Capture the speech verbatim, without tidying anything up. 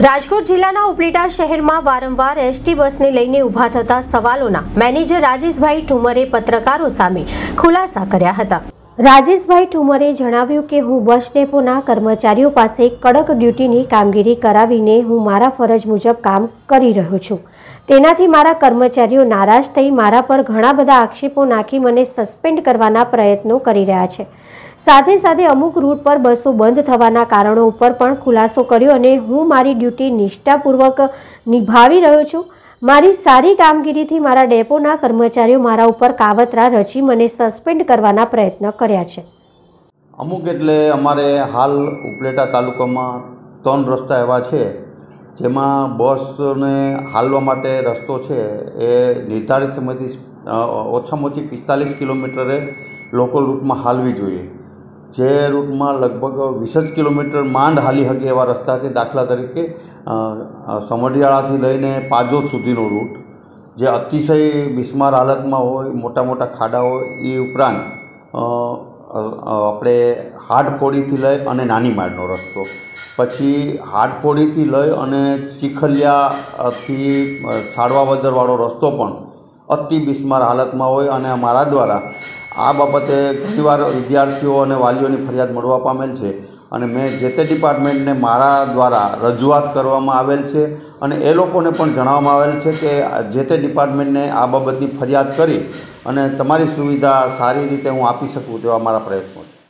રાજકોટ જિલ્લાના ઉપલેટા શહેરમાં વારંવાર એસટી બસને લઈને ઊભા થતા સવાલોના મેનેજર રાજેશભાઈ ઠુમરે પત્રકારો સામે ખુલાસા કર્યા હતા। રાજેશભાઈ ઠુમરે જણાવ્યું કે હું બસ ડેપોના કર્મચારીઓ પાસે કડક ડ્યુટીની કામગીરી કરાવીને હું મારા ફરજ મુજબ કામ કરી રહ્યો છું। તેનાથી મારા કર્મચારીઓ નારાજ થઈ મારા પર ઘણા બધા આક્ષેપો નાખી મને સસ્પેન્ડ કરવાના પ્રયત્નો કરી રહ્યા છે। સાથે સાથે અમુક રૂટ પર બસો બંધ થવાના કારણો ઉપર પણ ખુલાસો કર્યો અને હું મારી ડ્યુટી નિષ્ઠાપૂર્વક નિભાવી રહ્યો છું। મારી સારી કામગીરીથી મારા ડેપોના કર્મચારીઓ મારા ઉપર કાવતરા રચી મને સસ્પેન્ડ કરવાના પ્રયત્ન કર્યા છે। અમુક એટલે અમારે હાલ ઉપલેટા તાલુકામાં ત્રણ રસ્તા એવા છે જેમાં બસને હાલવા માટે રસ્તો છે એ નિર્ધારિત સમયથી ઓછામાં ઓછી પિસ્તાલીસ કિલોમીટરે લોકલ રૂટમાં હાલવી જોઈએ। જે રૂટમાં લગભગ વીસ જ કિલોમીટર માંડ હાલી શકે એવા રસ્તા છે। દાખલા તરીકે સમઢિયાળાથી લઈને પાજોદ સુધીનો રૂટ જે અતિશય બિસ્માર હાલતમાં હોય, મોટા મોટા ખાડા હોય, એ ઉપરાંત આપણે હાડફોડીથી લઈ અને નાની માળનો રસ્તો, પછી હાડફોડીથી લઈ અને ચીખલિયાથી છાડવાવદરવાળો રસ્તો પણ અતિ બિસ્માર હાલતમાં હોય અને અમારા દ્વારા આ બાબતે ઘણીવાર વિદ્યાર્થીઓ અને વાલીઓની ફરિયાદ મળવા પામેલ છે અને મેં જે તે ડિપાર્ટમેન્ટને મારા દ્વારા રજૂઆત કરવામાં આવેલ છે અને એ લોકોને પણ જણાવવામાં આવેલ છે કે જે તે ડિપાર્ટમેન્ટને આ બાબતની ફરિયાદ કરી અને તમારી સુવિધા સારી રીતે હું આપી શકું તેવા મારા પ્રયત્નો